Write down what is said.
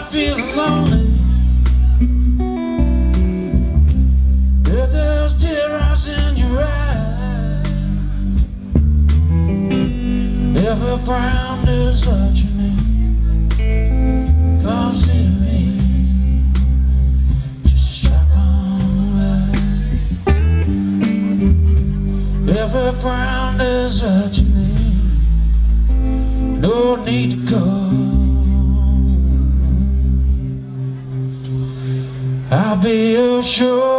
feel lonely, if there's tears in your eyes, if a frown is what you need, come see me. Just strap on by. If a frown is what you need, no need to go. I'll be your show.